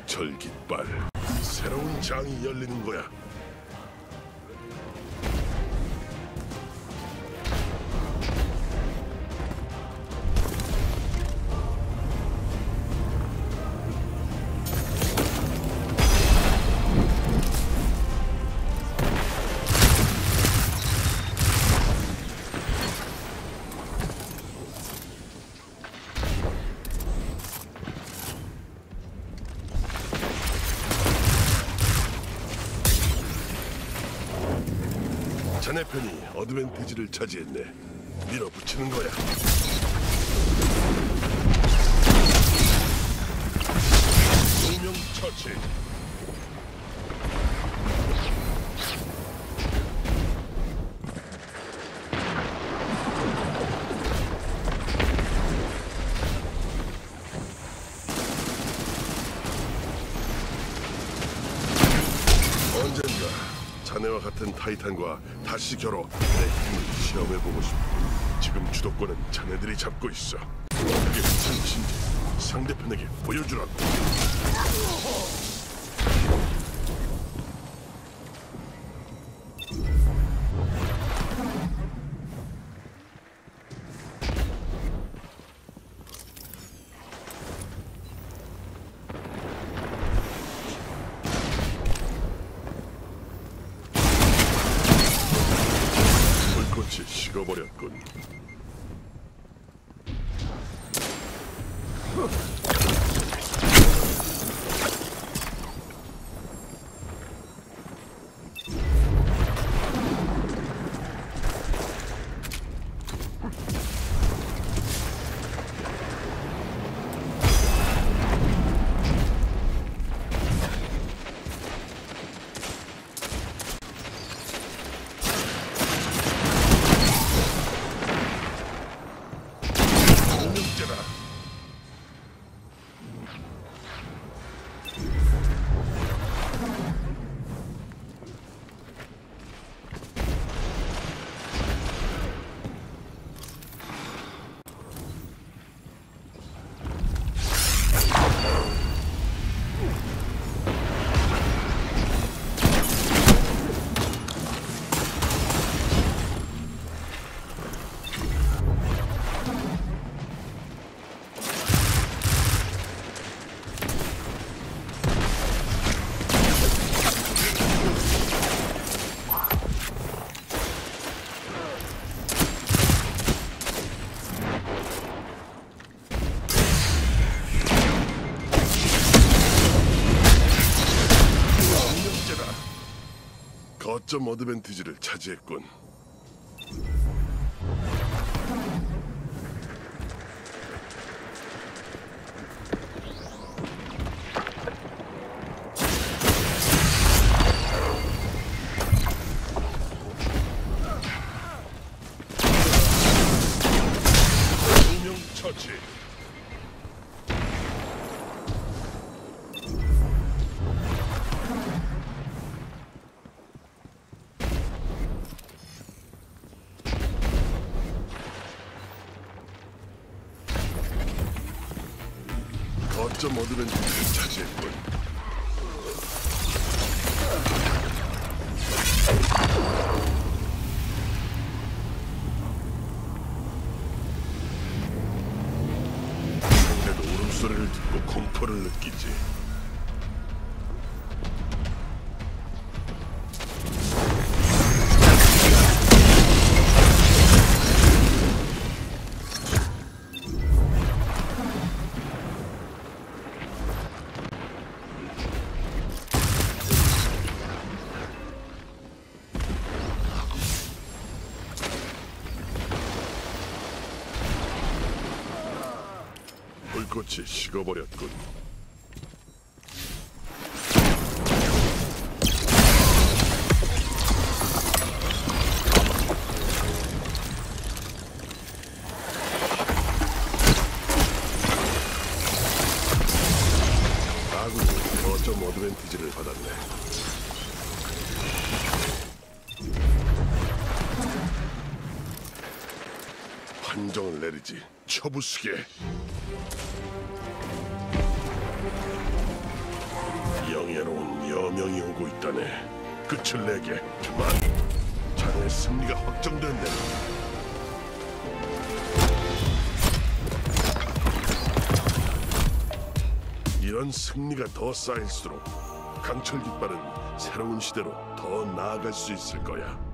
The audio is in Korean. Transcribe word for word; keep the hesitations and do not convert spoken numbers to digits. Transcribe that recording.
강철 깃발. 새로운 장이 열리는 거야. 자네 편이 어드밴티지를 차지했네. 밀어붙이는 거야. 두명 처치. 언젠가 자네와 같은 타이탄과 다시 겨뤄 내 힘을 시험해보고 싶어. 지금 주도권은 자네들이 잡고 있어. 그게 무슨 짓인지 상대편에게 보여주라고. 불꽃이 식어버렸군. 거점 어드밴티지를 차지했군. 두명 처치. 거점 어드밴티지를 차지했군. 상대도 울음소리를 듣고 공포를 느끼지. 불꽃이 식어버렸군. 아군이 거점 어드밴티지를 받았네. 판정을 내리지. 처부수게. 운명이 오고 있다네. 끝을 내게. 그만. 자네의 승리가 확정됐네. 이런 승리가 더 쌓일수록 강철 깃발은 새로운 시대로 더 나아갈 수 있을 거야.